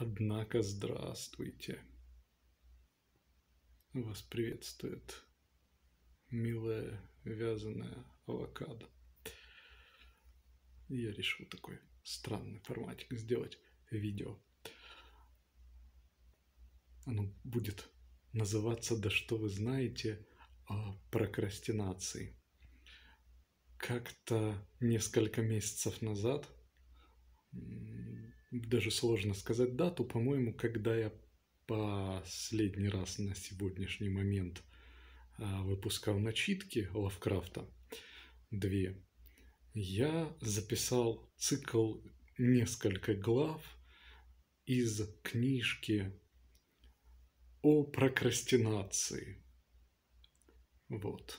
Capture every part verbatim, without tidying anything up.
Однако, здравствуйте. Вас приветствует милая вязаная авокадо. Я решил такой странный форматик сделать видео. Оно будет называться «Да что вы знаете о прокрастинации». Как-то несколько месяцев назад, даже сложно сказать дату, по-моему, когда я последний раз на сегодняшний момент выпускал начитки Лавкрафта, две, я записал цикл несколько глав из книжки о прокрастинации. Вот.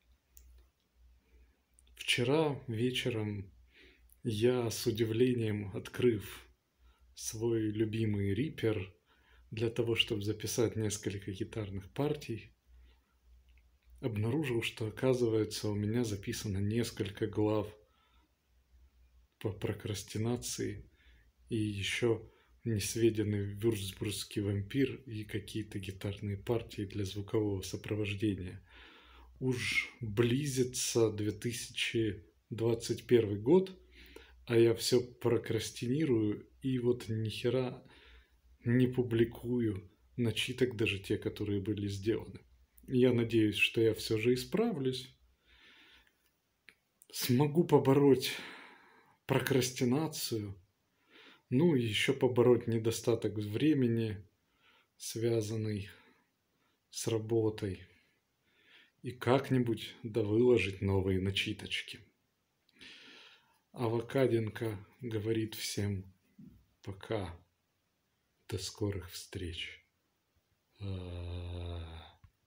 Вчера вечером я с удивлением, открыв свой любимый Reaper для того, чтобы записать несколько гитарных партий, обнаружил, что, оказывается, у меня записано несколько глав по прокрастинации и еще несведенный вюрцбургский вампир и какие-то гитарные партии для звукового сопровождения. Уж близится две тысячи двадцать первый год, а я все прокрастинирую и вот ни хера не публикую начиток, даже те, которые были сделаны. Я надеюсь, что я все же исправлюсь, смогу побороть прокрастинацию, ну и еще побороть недостаток времени, связанный с работой, и как-нибудь довыложить новые начиточки. Авокаденко говорит всем пока, до скорых встреч.